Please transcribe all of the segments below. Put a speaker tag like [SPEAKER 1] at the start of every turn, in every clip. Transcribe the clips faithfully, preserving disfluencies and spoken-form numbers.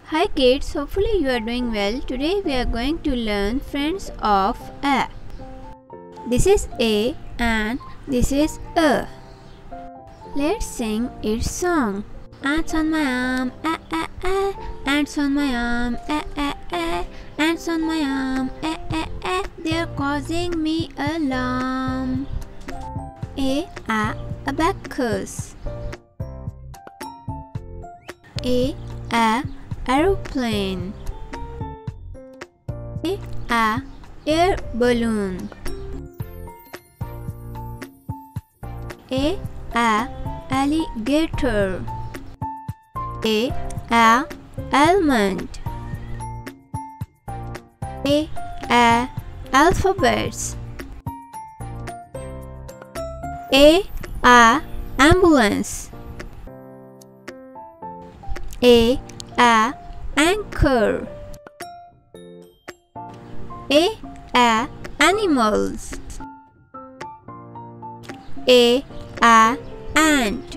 [SPEAKER 1] Hi kids, hopefully you are doing well. Today we are going to learn friends of A. This is A and this is A. Let's sing its song. Ants on my arm, A A A. Ants on my arm, A A A. Ants on my arm, A A A. They're causing me alarm. A A abacus. A A aeroplane. A A air balloon. A A alligator. A A almond. A A alphabets. A A ambulance. A A anchor. A A animals. A A ant.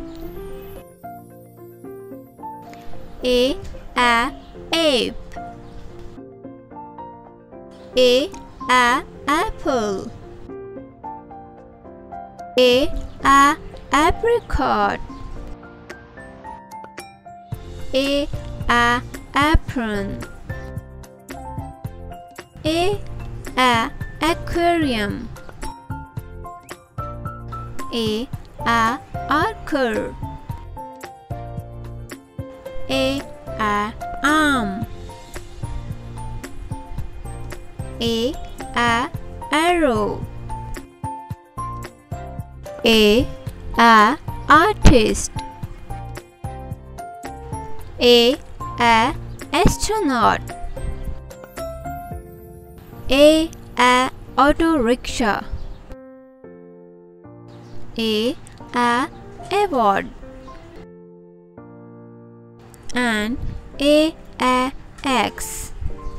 [SPEAKER 1] A A ape. A A apple. A A apricot. A A apron. A A aquarium. A A archer. A A arm. A A arrow. A A artist. A A astronaut. A A auto rickshaw. A A award. And A A X.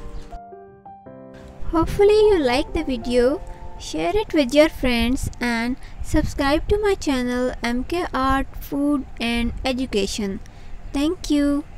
[SPEAKER 1] Hopefully you like the video. Share it with your friends and subscribe to my channel M K Art Food and Education. Thank you.